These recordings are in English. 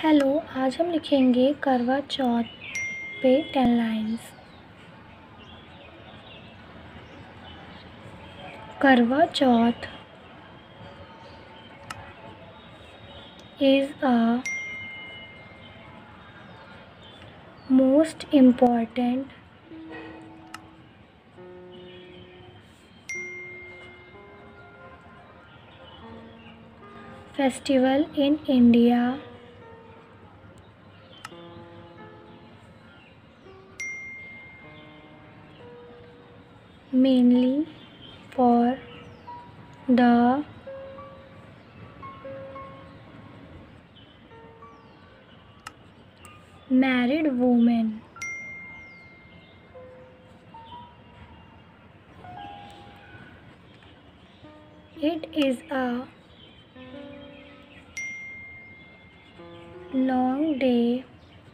Hello, आज हम लिखेंगे करवा चौथ पे 10 लाइन्स। करवा चौथ is a most important festival in India, mainly for the married women. It is a long day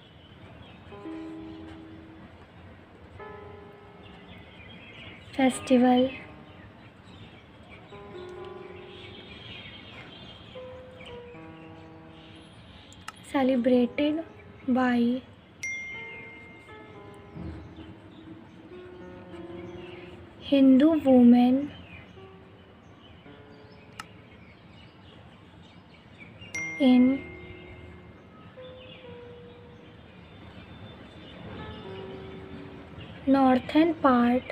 festival celebrated by Hindu women in northern part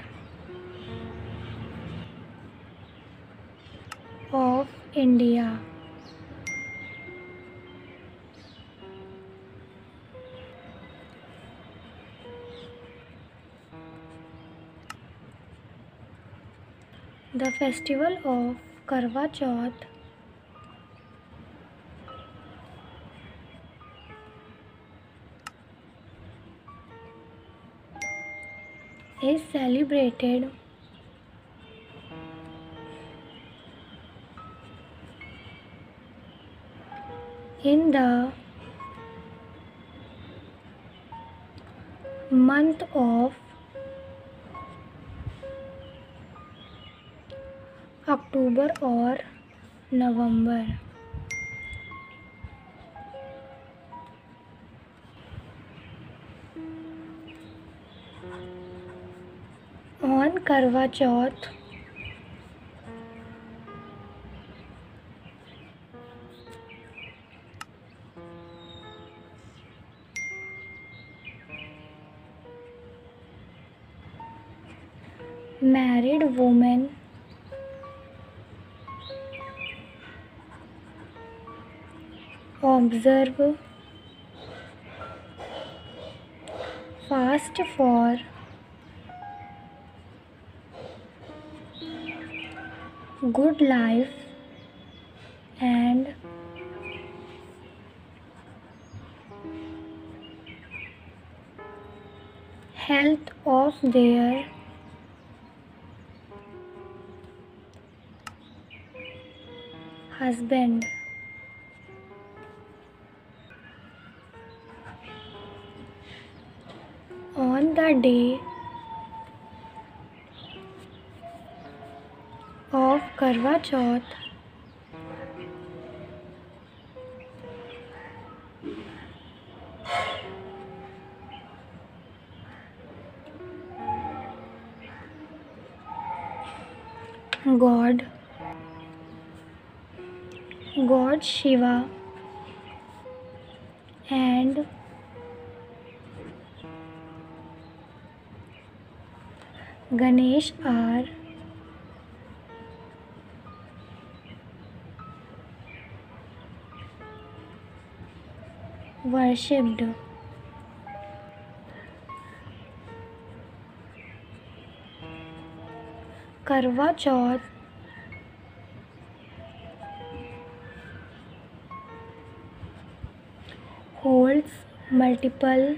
of India. The festival of Karwa Chauth is celebrated in the month of October or November. On Karwa Chauth, married women observe fast for good life and health of their husband. On the day of Karwa Chauth, God Shiva and Ganesh are worshipped. Karwa Chauth holds multiple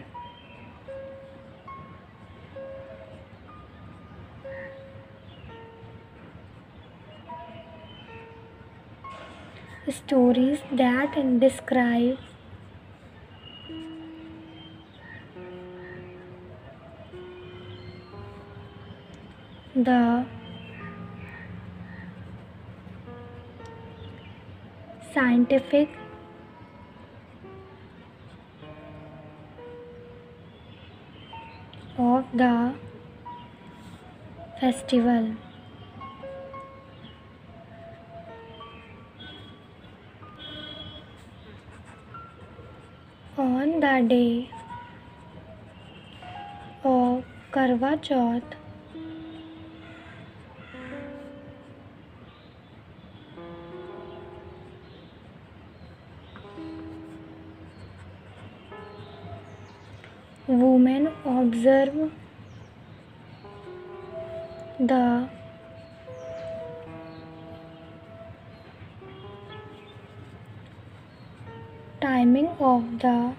stories that describe the scientific of the festival. On the day of Karwa Chauth, women observe the timing of the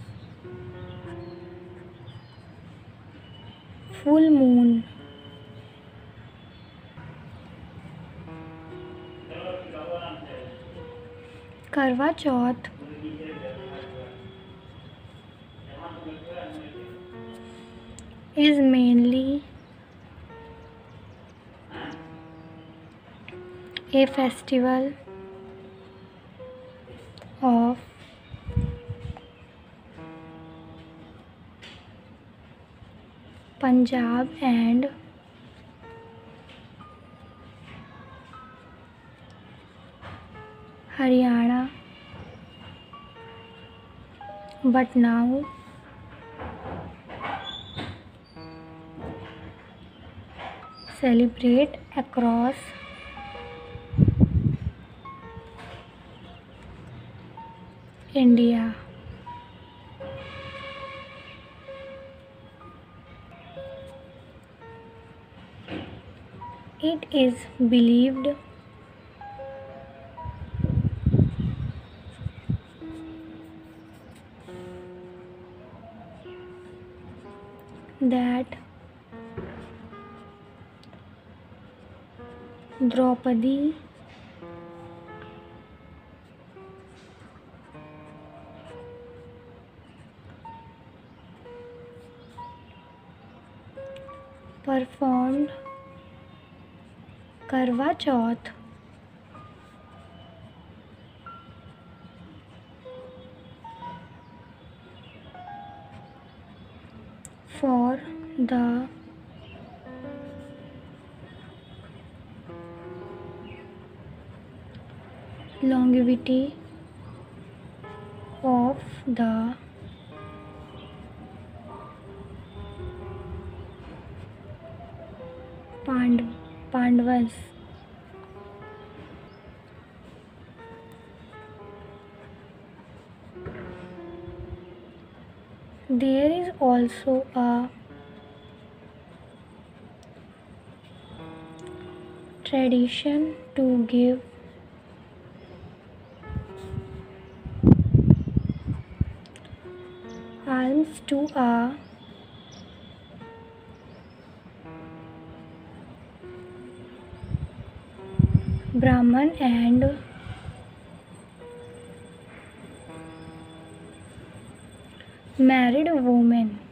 full moon. Karwa Chauth is mainly a festival of Punjab and Haryana, but now celebrate across India. It is believed that Draupadi performed Karwa Chauth for the longevity of the Pandavas. There is also a tradition to give alms to a Brahman and married woman.